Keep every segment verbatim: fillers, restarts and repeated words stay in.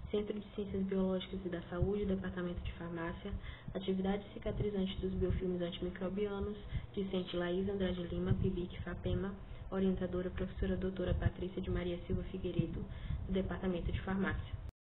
Centro de Ciências Biológicas e da Saúde, Departamento de Farmácia, atividade cicatrizante dos biofilmes antimicrobianos, discente Laís Andrade Lima, PIBIC, FAPEMA, orientadora professora doutora Patrícia de Maria Silva Figueiredo, do Departamento de Farmácia.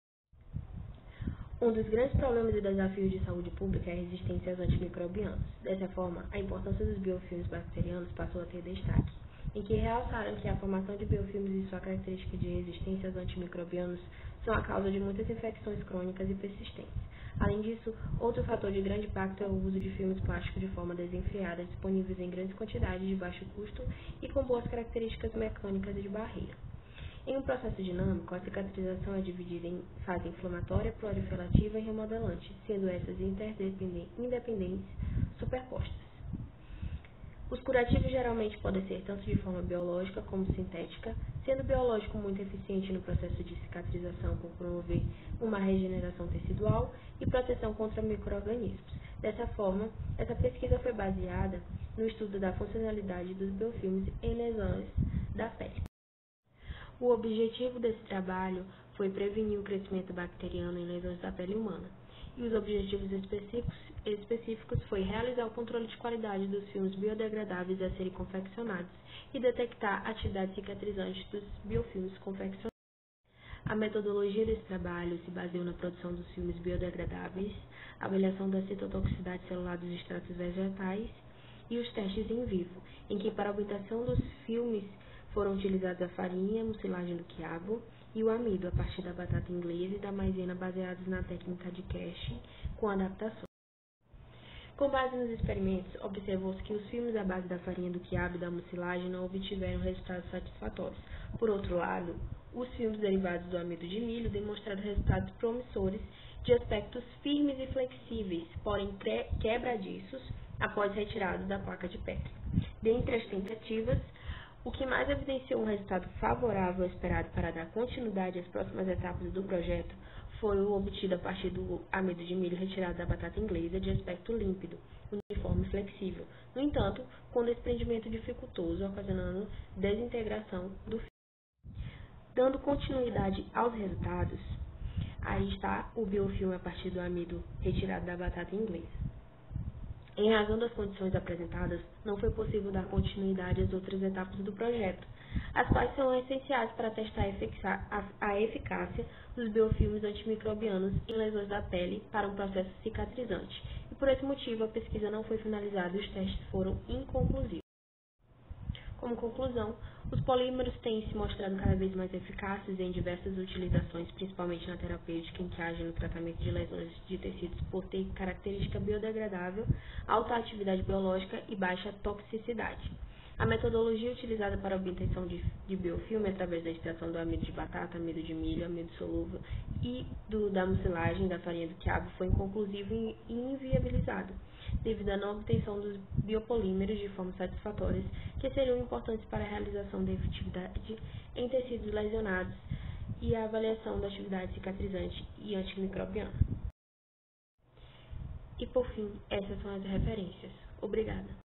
Um dos grandes problemas e desafios de saúde pública é a resistência aos antimicrobianos. Dessa forma, a importância dos biofilmes bacterianos passou a ter destaque, em que realçaram que a formação de biofilmes e sua característica de resistência aos antimicrobianos são a causa de muitas infecções crônicas e persistentes. Além disso, outro fator de grande impacto é o uso de filmes plásticos de forma desenfreada, disponíveis em grandes quantidades de baixo custo e com boas características mecânicas e de barreira. Em um processo dinâmico, a cicatrização é dividida em fase inflamatória, proliferativa e remodelante, sendo essas independentes superpostas. Os curativos geralmente podem ser tanto de forma biológica como sintética, sendo o biológico muito eficiente no processo de cicatrização por promover uma regeneração tecidual e proteção contra micro-organismos. Dessa forma, essa pesquisa foi baseada no estudo da funcionalidade dos biofilmes em lesões da pele. O objetivo desse trabalho foi prevenir o crescimento bacteriano em lesões da pele humana, e os objetivos específicos, específicos foi realizar o controle de qualidade dos filmes biodegradáveis a serem confeccionados e detectar a atividade cicatrizante dos biofilmes confeccionados. A metodologia desse trabalho se baseou na produção dos filmes biodegradáveis, a avaliação da citotoxicidade celular dos extratos vegetais e os testes em vivo, em que para a obtenção dos filmes foram utilizados a farinha, a mucilagem do quiabo e o amido a partir da batata inglesa e da maisena baseados na técnica de Cash com adaptações. Com base nos experimentos, observou-se que os filmes à base da farinha do quiabo e da mucilagem não obtiveram resultados satisfatórios. Por outro lado, os filmes derivados do amido de milho demonstraram resultados promissores de aspectos firmes e flexíveis, porém quebradiços, após retirados da placa de Petri. Dentre as tentativas, o que mais evidenciou um resultado favorável esperado para dar continuidade às próximas etapas do projeto foi o obtido a partir do amido de milho retirado da batata inglesa de aspecto límpido, uniforme e flexível, no entanto, com desprendimento dificultoso, ocasionando desintegração do filme. Dando continuidade aos resultados, aí está o biofilme a partir do amido retirado da batata inglesa. Em razão das condições apresentadas, não foi possível dar continuidade às outras etapas do projeto, as quais são essenciais para testar a eficácia dos biofilmes antimicrobianos em lesões da pele para um processo cicatrizante, e por esse motivo a pesquisa não foi finalizada e os testes foram inconclusivos. Como conclusão, os polímeros têm se mostrado cada vez mais eficazes em diversas utilizações, principalmente na terapêutica, em que agem no tratamento de lesões de tecidos por ter característica biodegradável, alta atividade biológica e baixa toxicidade. A metodologia utilizada para a obtenção de, de biofilme através da extração do amido de batata, amido de milho, amido solúvel e do, da mucilagem da farinha do quiabo foi inconclusiva e inviabilizada, devido à não obtenção dos biopolímeros de forma satisfatória, que seriam importantes para a realização da efetividade em tecidos lesionados e a avaliação da atividade cicatrizante e antimicrobiana. E por fim, essas são as referências. Obrigada.